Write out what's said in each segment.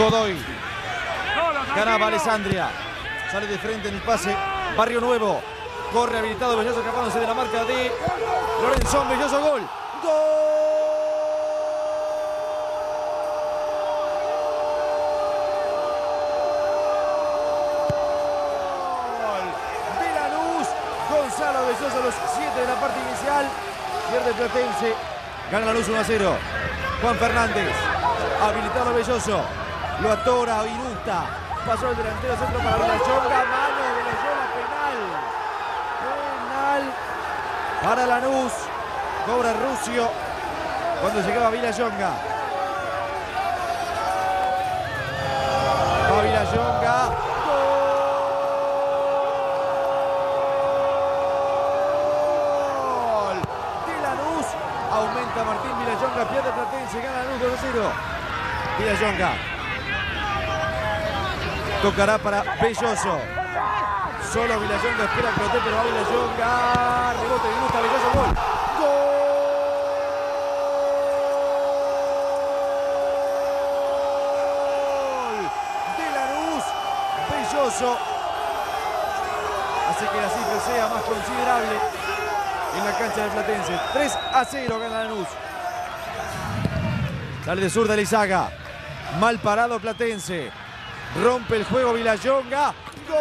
Godoy. Ganaba Alessandria. Sale de frente en el pase. Barrio Nuevo. Corre habilitado Belloso, escapándose de la marca de Lorenzón. Belloso, gol. ¡Gol! De Lanús. Gonzalo Belloso a los 7 de la parte inicial. Pierde Platense. Gana Lanús 1-0. Juan Fernández. Habilitado Belloso. Lo atora Irusta. Pasó el delantero centro para Villayonga. Mano de Loyola, penal. Penal para Lanús. Cobra Rusio cuando llegaba Villayonga. Va Villayonga. Gol de Lanús. Aumenta Martín Villayonga. Pierde Platense. Gana Lanús 2-0. Villayonga. Tocará para Belloso. Solo Villayonga espera que pelote, pero va Villayonga. Rebote de Irusta, Belloso, gol. Gol de Lanús. Belloso. Hace que la cifra sea más considerable en la cancha de Platense. 3-0 gana Lanús. Sale de zurda Lizaga. Mal parado Platense. Rompe el juego Villayonga. ¡Gol!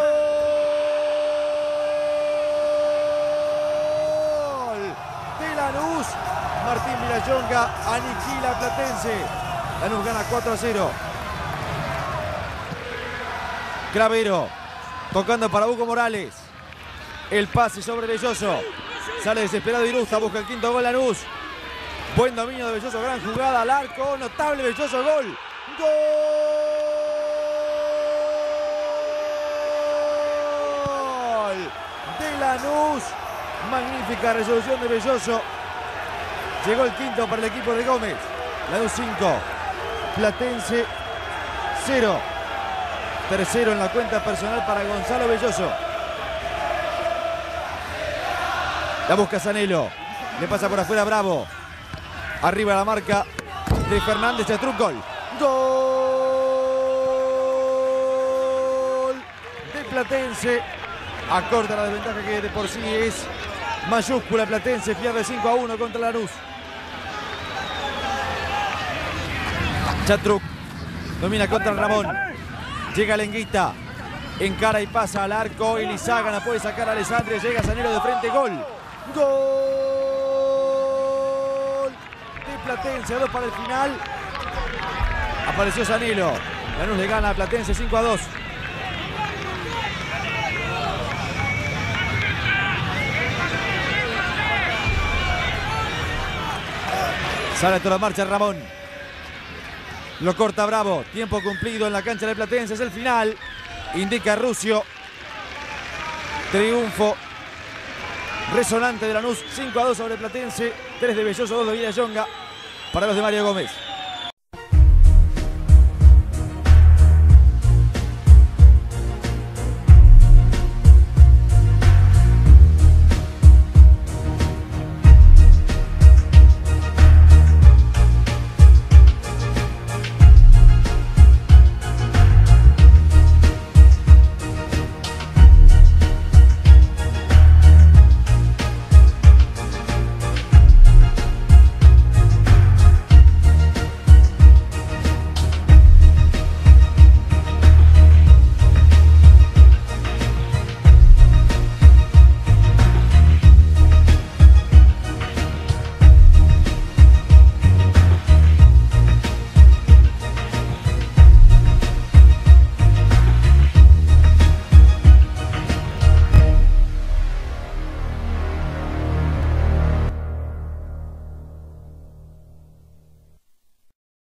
De Lanús. Martín Villayonga aniquila a Platense. Lanús gana 4-0. Cravero. Tocando para Hugo Morales. El pase sobre Belloso. Sale desesperado Irusta. Busca el quinto gol Lanús. Buen dominio de Belloso. Gran jugada al arco. Notable Belloso. Gol. ¡Gol! De Lanús. Magnífica resolución de Belloso. Llegó el quinto para el equipo de Gómez. Lanús 5. Platense 0. Tercero en la cuenta personal para Gonzalo Belloso. La busca Zanello. Le pasa por afuera Bravo. Arriba la marca de Fernández. Chatruc, gol. Gol de Platense. Acorta la desventaja que de por sí es mayúscula. Platense pierde 5-1 contra Lanús. Chatruc domina contra Ramón. Llega Lenguita. Encara y pasa al arco. Elizaga no puede sacar a Alessandria. Llega Zanello de frente. Gol. Gol de Platense. 2 para el final. Apareció Zanello. Lanús le gana a Platense 5-2. Sale a toda marcha Ramón. Lo corta Bravo. Tiempo cumplido en la cancha de Platense. Es el final. Indica Rusio. Triunfo resonante de Lanús. 5-2 sobre Platense. 3 de Belloso, 2 de Villayonga. Para los de Mario Gómez.